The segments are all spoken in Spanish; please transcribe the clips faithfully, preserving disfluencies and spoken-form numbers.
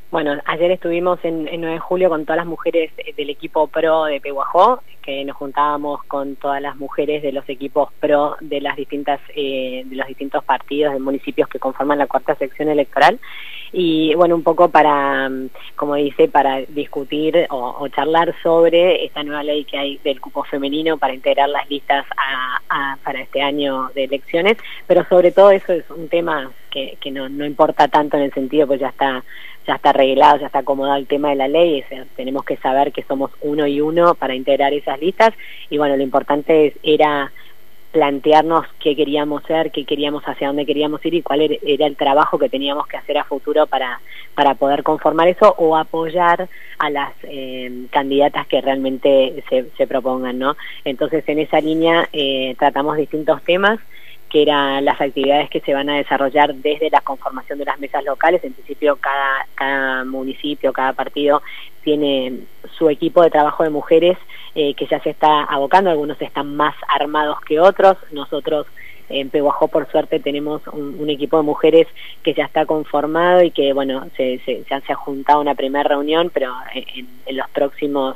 Bueno, ayer estuvimos en, en nueve de julio con todas las mujeres del equipo pro de Pehuajó, que nos juntábamos con todas las mujeres de los equipos pro de las distintas eh, de los distintos partidos de municipios que conforman la cuarta sección electoral. Y bueno, un poco para, como dice, para discutir o, o charlar sobre esta nueva ley que hay del cupo femenino para integrar las listas a, a, para este año de elecciones, pero sobre todo eso es un tema que, que no, no importa tanto en el sentido, pues ya está ya está arreglado, ya está acomodado el tema de la ley, o sea, tenemos que saber que somos uno y uno para integrar esas listas, y bueno, lo importante es, era plantearnos qué queríamos ser, qué queríamos, hacia dónde queríamos ir y cuál era, era el trabajo que teníamos que hacer a futuro para, para poder conformar eso o apoyar a las eh, candidatas que realmente se, se propongan, ¿no? Entonces, en esa línea eh, tratamos distintos temas, que eran las actividades que se van a desarrollar desde la conformación de las mesas locales. En principio, cada, cada municipio, cada partido tiene su equipo de trabajo de mujeres eh, que ya se está abocando, algunos están más armados que otros. Nosotros en Pehuajó, por suerte, tenemos un, un equipo de mujeres que ya está conformado y que, bueno, se, se, ya se ha juntado una primera reunión, pero en, en los próximos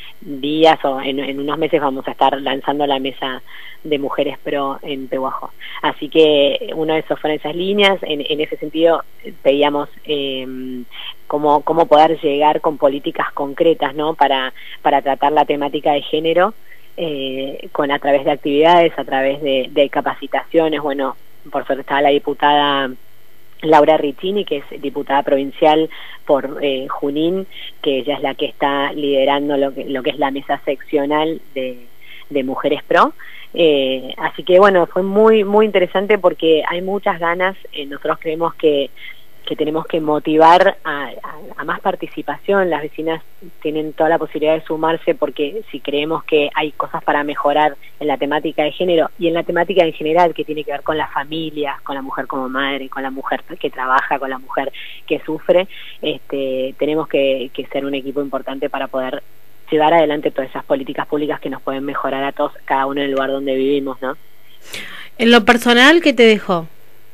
días o en, en unos meses vamos a estar lanzando la mesa de mujeres pro en Pehuajó. Así que uno de esos fueron esas líneas. En, en ese sentido pedíamos eh, cómo, cómo poder llegar con políticas concretas, ¿no? para, para tratar la temática de género eh, con a través de actividades, a través de, de capacitaciones. Bueno, por suerte estaba la diputada Laura Riccini, que es diputada provincial por eh, Junín, que ella es la que está liderando lo que, lo que es la mesa seccional de, de Mujeres Pro. Eh, así que bueno, fue muy muy interesante porque hay muchas ganas. Eh, nosotros creemos que, que tenemos que motivar a, a, a más participación. Las vecinas tienen toda la posibilidad de sumarse, porque si creemos que hay cosas para mejorar en la temática de género y en la temática en general que tiene que ver con las familias, con la mujer como madre, con la mujer que trabaja, con la mujer que sufre, este, tenemos que, que ser un equipo importante para poder llevar adelante todas esas políticas públicas que nos pueden mejorar a todos, cada uno en el lugar donde vivimos, ¿no? En lo personal, ¿qué te dejó?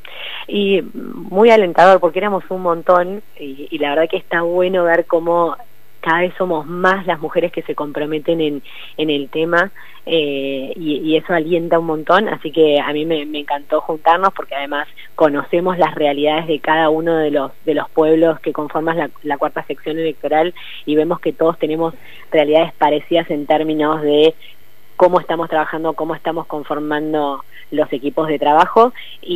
Y muy alentador, porque éramos un montón, y, y la verdad que está bueno ver cómo cada vez somos más las mujeres que se comprometen en, en el tema, eh, y, y eso alienta un montón. Así que a mí me, me encantó juntarnos, porque además conocemos las realidades de cada uno de los de los pueblos que conforman la, la cuarta sección electoral, y vemos que todos tenemos realidades parecidas en términos de cómo estamos trabajando, cómo estamos conformando los equipos de trabajo,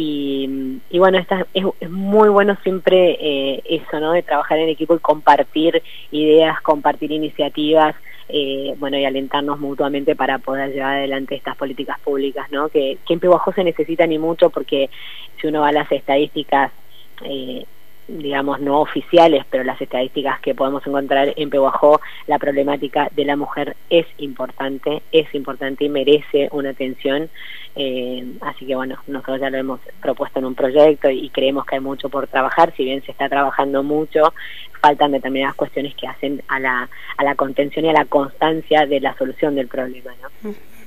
y, y bueno, esta, es, es muy bueno siempre eh, eso, ¿no? De trabajar en equipo y compartir ideas, compartir iniciativas, eh, bueno, y alentarnos mutuamente para poder llevar adelante estas políticas públicas, ¿no? Que, que en Pehuajó se necesita ni mucho, porque si uno va a las estadísticas, eh, digamos, no oficiales, pero las estadísticas que podemos encontrar en Pehuajó, la problemática de la mujer es importante, es importante y merece una atención. Eh, así que bueno, nosotros ya lo hemos propuesto en un proyecto y, y creemos que hay mucho por trabajar. Si bien se está trabajando mucho, faltan determinadas cuestiones que hacen a la, a la contención y a la constancia de la solución del problema, ¿no?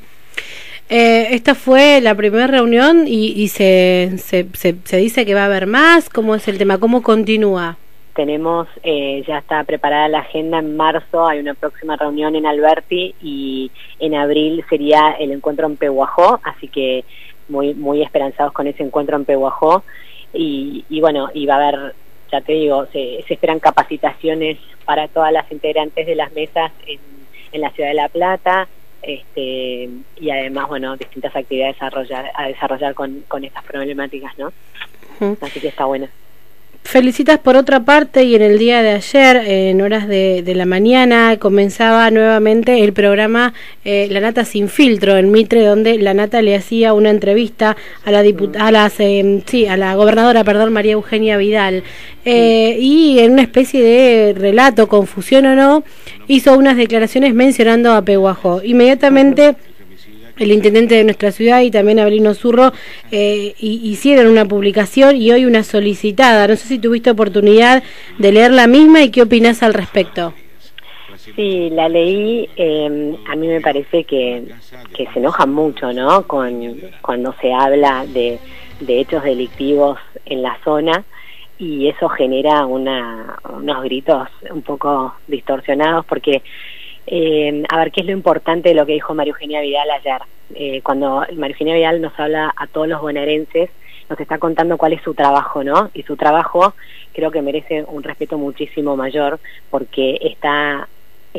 Eh, esta fue la primera reunión y, y se, se, se, se dice que va a haber más. ¿Cómo es el tema? ¿Cómo continúa? Tenemos, eh, ya está preparada la agenda. En marzo hay una próxima reunión en Alberti, y en abril sería el encuentro en Pehuajó, así que muy muy esperanzados con ese encuentro en Pehuajó. Y, y bueno, y va a haber, ya te digo, se, se esperan capacitaciones para todas las integrantes de las mesas en, en la ciudad de La Plata. Este, y además, bueno, distintas actividades a desarrollar, a desarrollar con, con estas problemáticas, ¿no? Uh-huh. Así que está buena. Felicitas por otra parte, y en el día de ayer, eh, en horas de, de la mañana, comenzaba nuevamente el programa eh, La Nata Sin Filtro en Mitre, donde la Nata le hacía una entrevista a la diputada, a las, eh, sí, a la gobernadora, perdón, María Eugenia Vidal, eh, y en una especie de relato, confusión o no, hizo unas declaraciones mencionando a Pehuajó. Inmediatamente el intendente de nuestra ciudad y también Abelino Zurro eh, hicieron una publicación y hoy una solicitada. No sé si tuviste oportunidad de leer la misma y qué opinás al respecto. Sí, la leí. Eh, a mí me parece que, que se enoja mucho, ¿no? Con, cuando se habla de, de hechos delictivos en la zona. y eso genera una, unos gritos un poco distorsionados porque, eh, a ver, ¿qué es lo importante de lo que dijo María Eugenia Vidal ayer? Eh, cuando María Eugenia Vidal nos habla a todos los bonaerenses, nos está contando cuál es su trabajo, ¿no? Y su trabajo creo que merece un respeto muchísimo mayor porque está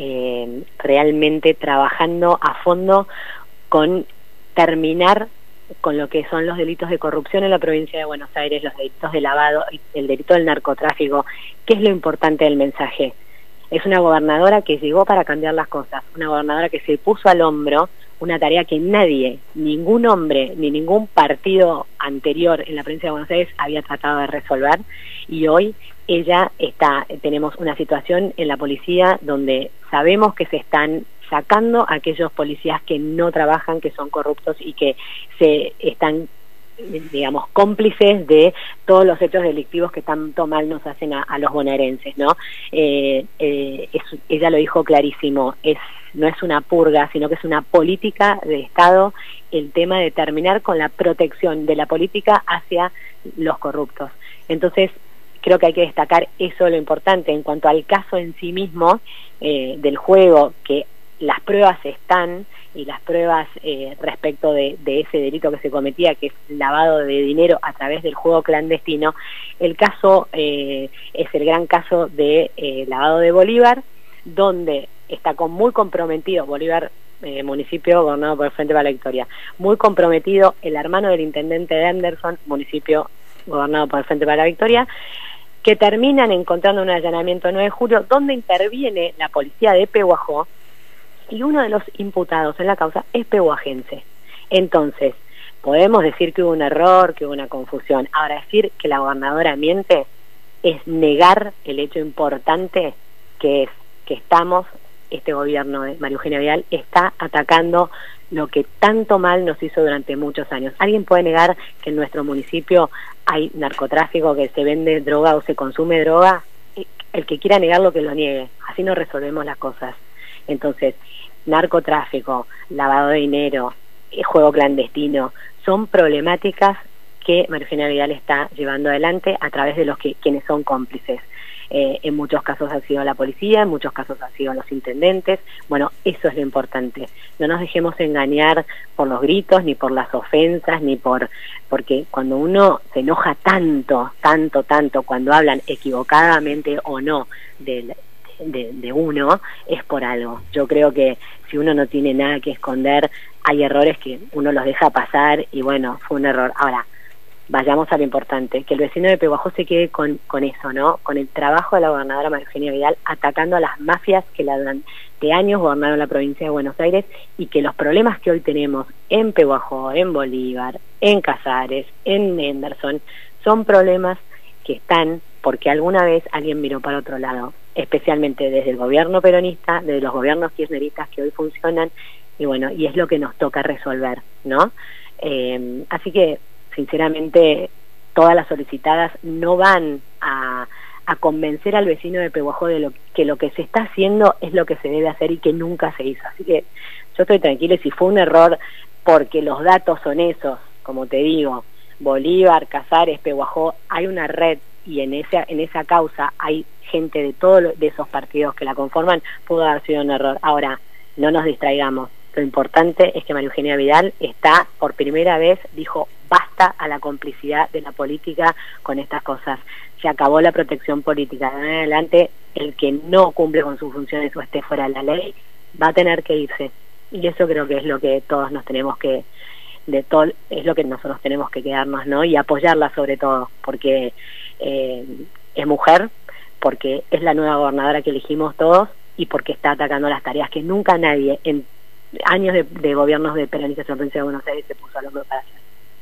eh, realmente trabajando a fondo con terminar con lo que son los delitos de corrupción en la provincia de Buenos Aires, los delitos de lavado, el delito del narcotráfico. ¿Qué es lo importante del mensaje? Es una gobernadora que llegó para cambiar las cosas, una gobernadora que se puso al hombro una tarea que nadie, ningún hombre, ni ningún partido anterior en la provincia de Buenos Aires había tratado de resolver, y hoy ella está, tenemos una situación en la policía donde sabemos que se están sacando a aquellos policías que no trabajan, que son corruptos y que se están, digamos, cómplices de todos los hechos delictivos que tanto mal nos hacen a, a los bonaerenses, ¿no? Eh, eh, es, ella lo dijo clarísimo, es no es una purga, sino que es una política de Estado, el tema de terminar con la protección de la política hacia los corruptos. Entonces, creo que hay que destacar eso, lo importante. En cuanto al caso en sí mismo, eh, del juego, que las pruebas están, y las pruebas eh, respecto de, de ese delito que se cometía, que es lavado de dinero a través del juego clandestino, el caso eh, es el gran caso de eh, lavado de Bolívar, donde está con muy comprometido, Bolívar, eh, municipio gobernado por el Frente para la Victoria, muy comprometido el hermano del intendente de Anderson, municipio gobernado por el Frente para la Victoria, que terminan encontrando un allanamiento el nueve de julio, donde interviene la policía de Pehuajó, y uno de los imputados en la causa es pehuajense. Entonces, podemos decir que hubo un error, que hubo una confusión. Ahora, decir que la gobernadora miente es negar el hecho importante que es que estamos, este gobierno de María Eugenia Vidal está atacando lo que tanto mal nos hizo durante muchos años. ¿Alguien puede negar que en nuestro municipio hay narcotráfico, que se vende droga o se consume droga? El que quiera negarlo, que lo niegue. Así no resolvemos las cosas. Entonces, narcotráfico, lavado de dinero, juego clandestino, son problemáticas que María Eugenia Vidal está llevando adelante a través de los que quienes son cómplices. Eh, en muchos casos ha sido la policía, en muchos casos ha sido los intendentes. Bueno, eso es lo importante. No nos dejemos engañar por los gritos, ni por las ofensas, ni por... porque cuando uno se enoja tanto, tanto, tanto, cuando hablan equivocadamente o no del De, de uno, es por algo. Yo creo que si uno no tiene nada que esconder, hay errores que uno los deja pasar y bueno, fue un error. Ahora, vayamos a lo importante, que el vecino de Pehuajó se quede con, con eso, ¿no? Con el trabajo de la gobernadora María Eugenia Vidal atacando a las mafias que la durante años gobernaron la provincia de Buenos Aires, y que los problemas que hoy tenemos en Pehuajó, en Bolívar, en Casares, en Henderson, son problemas que están porque alguna vez alguien miró para otro lado, especialmente desde el gobierno peronista, desde los gobiernos kirchneristas que hoy funcionan, y bueno, y es lo que nos toca resolver, ¿no? Eh, así que, sinceramente, todas las solicitadas no van a, a convencer al vecino de Pehuajó de lo, que lo que se está haciendo es lo que se debe hacer y que nunca se hizo. Así que yo estoy tranquila, y si fue un error porque los datos son esos, como te digo, Bolívar, Casares, Pehuajó, hay una red, y en esa, en esa causa hay gente de todos de esos partidos que la conforman, pudo haber sido un error. Ahora, no nos distraigamos. Lo importante es que María Eugenia Vidal está, por primera vez, dijo basta a la complicidad de la política con estas cosas. Se acabó la protección política. De ahora en adelante, el que no cumple con sus funciones o esté fuera de la ley, va a tener que irse. Y eso creo que es lo que todos nos tenemos que, de todo, es lo que nosotros tenemos que quedarnos, ¿no? Y apoyarla sobre todo, porque eh, es mujer, porque es la nueva gobernadora que elegimos todos, y porque está atacando las tareas que nunca nadie en años de, de gobiernos de peronistas en la provincia de Buenos Aires se puso al hombro para hacer.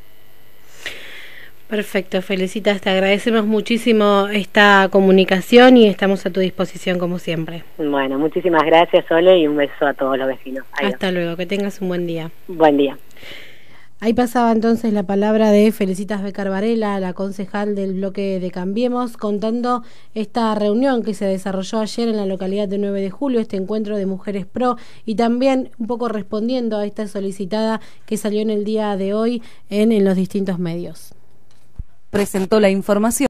Perfecto, Felicitas, te agradecemos muchísimo esta comunicación y estamos a tu disposición como siempre. Bueno, muchísimas gracias, Sole, y un beso a todos los vecinos. Adiós. Hasta luego, que tengas un buen día. Buen día. Ahí pasaba entonces la palabra de Felicitas Becar Varela, la concejal del bloque de Cambiemos, contando esta reunión que se desarrolló ayer en la localidad de nueve de julio, este encuentro de Mujeres Pro, y también un poco respondiendo a esta solicitada que salió en el día de hoy en, en los distintos medios. Presentó la información